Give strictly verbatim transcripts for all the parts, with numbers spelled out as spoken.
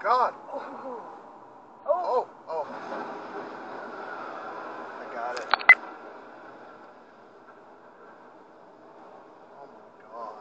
God. Oh. Oh. Oh. I got it. Oh my God.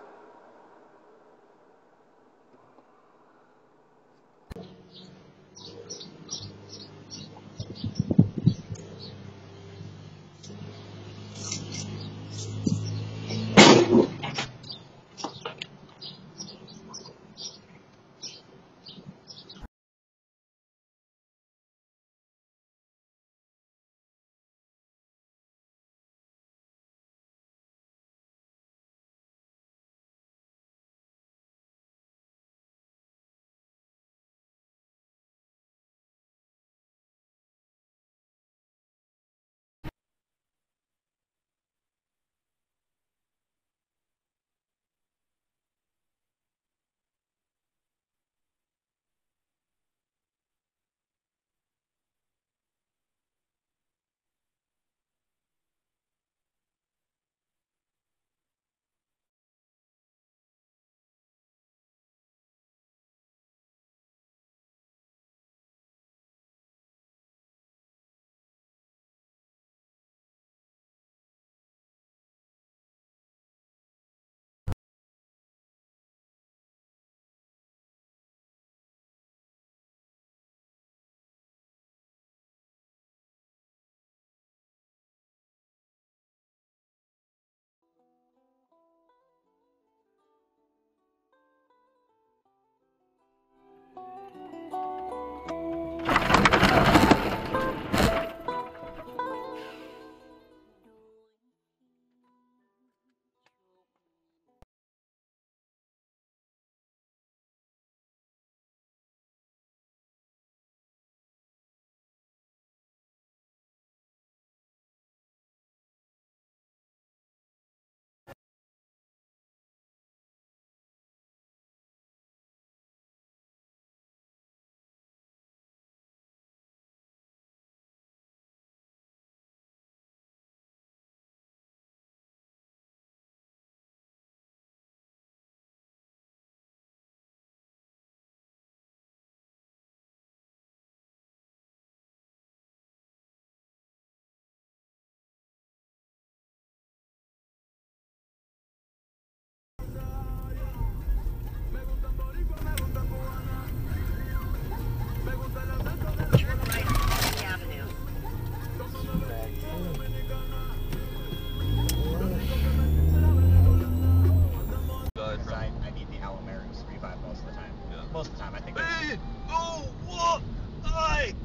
Most of the time, I think. Hey! Oh! What? Aye!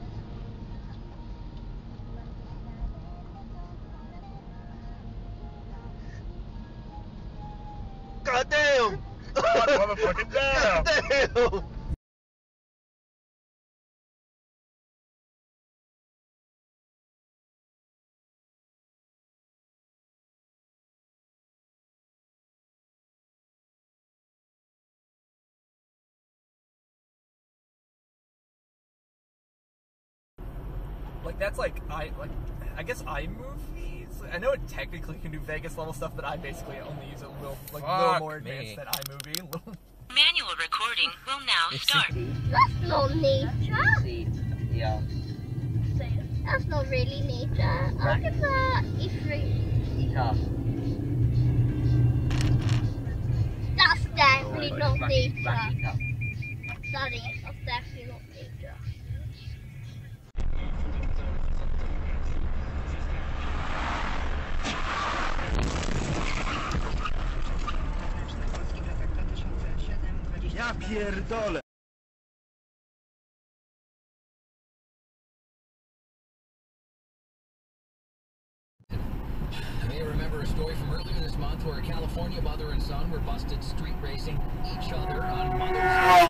God damn! God motherfucking damn! God damn! Like that's like I like I guess iMovies. I know it technically can do Vegas level stuff, but I basically only use a little like a little more advanced than iMovie. Little... Manual recording will now start. That's not nature. Yeah. That's not really nature. Look at that. E three. Tough. That's definitely not nature. Tough. Daddy, that's definitely not nature. Ja pierdolę! You may remember a story from earlier this month where a California mother and son were busted street racing each other on Mother's Day.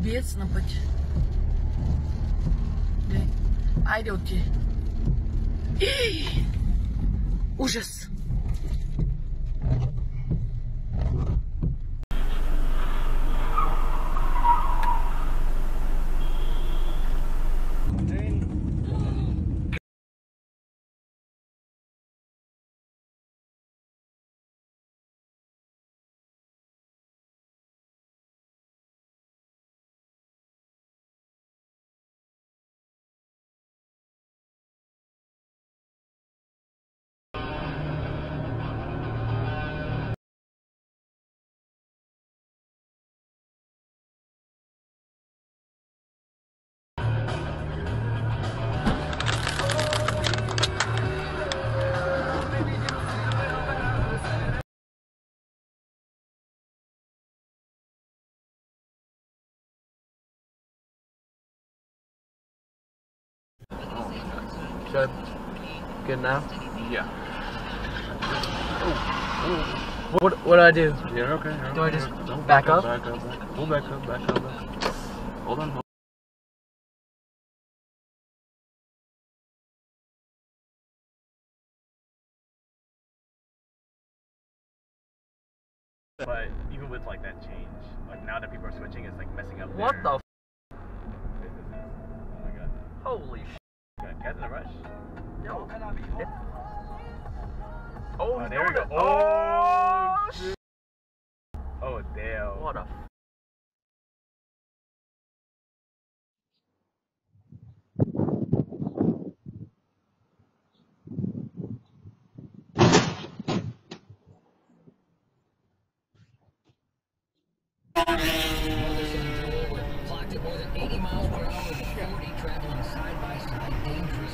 Капец, на путь. Айдете. Ужас. Good. Good now? Yeah. What what do I do? Yeah, okay. okay. Do I just Don't back up? Back up, back up. We'll back up, back up, back up. Hold on, hold on. But even with like that change, like now that people are switching, it's like messing up. What their the f businesses. Oh my god. Holy sh Got Guys in a rush. Yo. Oh, Oh, there we go. Oh, Oh, sh oh damn. What a f Mother-son duo were clocked at more than eighty miles per hour and forty traveling side by side. Dangerous.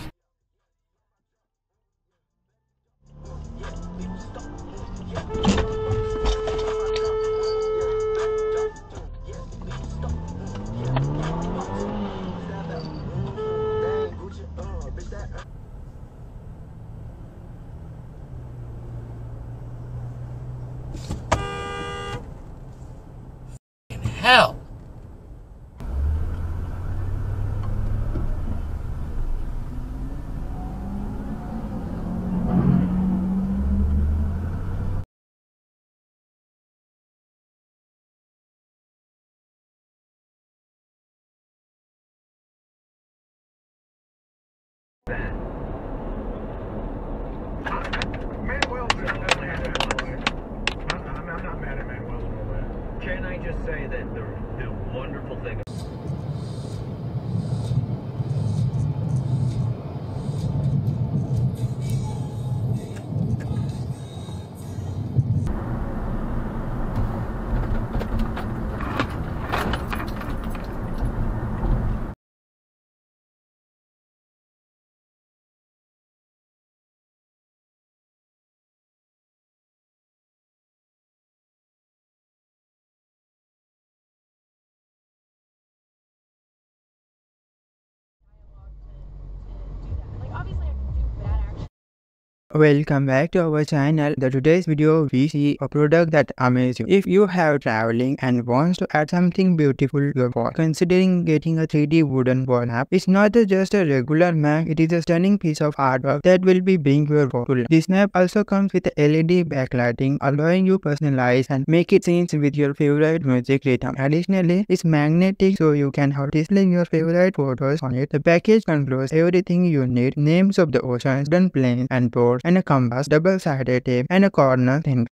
hell? Manuel's definitely had that way. I'm, I'm, I'm not mad at Manuel and all that. Can I just say that the, the wonderful thing Welcome back to our channel. The today's video we see a product that amazes you. If you have traveling and wants to add something beautiful to your wall, considering getting a three D wooden wall map, it's not just a regular map, it is a stunning piece of artwork that will be bring your wall to life. This map also comes with L E D backlighting, allowing you personalize and make it scenes with your favorite music rhythm. Additionally, it's magnetic so you can have display your favorite photos on it. The package contains everything you need: names of the oceans, wooden planes and boards, and a compass, double-sided tape, and a corner thin